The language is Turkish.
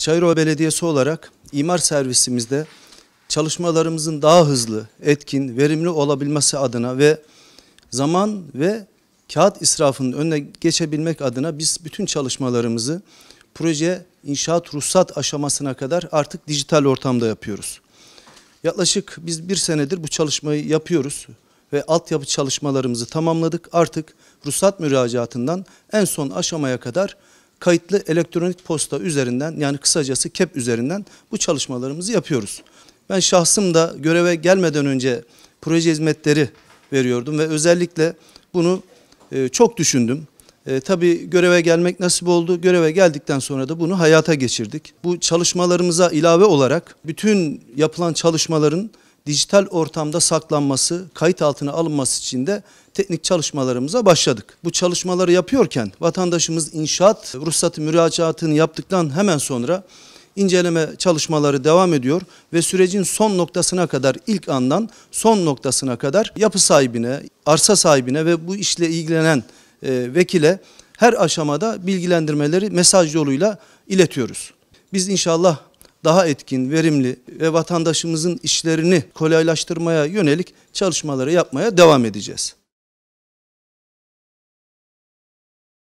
Çayırova Belediyesi olarak imar servisimizde çalışmalarımızın daha hızlı, etkin, verimli olabilmesi adına ve zaman ve kağıt israfının önüne geçebilmek adına biz bütün çalışmalarımızı proje inşaat ruhsat aşamasına kadar artık dijital ortamda yapıyoruz. Yaklaşık biz bir senedir bu çalışmayı yapıyoruz ve altyapı çalışmalarımızı tamamladık. Artık ruhsat müracaatından en son aşamaya kadar kayıtlı elektronik posta üzerinden, yani kısacası KEP üzerinden bu çalışmalarımızı yapıyoruz. Ben şahsım da göreve gelmeden önce proje hizmetleri veriyordum ve özellikle bunu çok düşündüm. Tabii göreve gelmek nasip oldu. Göreve geldikten sonra da bunu hayata geçirdik. Bu çalışmalarımıza ilave olarak bütün yapılan çalışmaların dijital ortamda saklanması, kayıt altına alınması için de teknik çalışmalarımıza başladık. Bu çalışmaları yapıyorken vatandaşımız inşaat ruhsatı müracaatını yaptıktan hemen sonra inceleme çalışmaları devam ediyor ve sürecin son noktasına kadar, ilk andan son noktasına kadar yapı sahibine, arsa sahibine ve bu işle ilgilenen vekile her aşamada bilgilendirmeleri mesaj yoluyla iletiyoruz. Biz inşallah daha etkin, verimli ve vatandaşımızın işlerini kolaylaştırmaya yönelik çalışmaları yapmaya devam edeceğiz.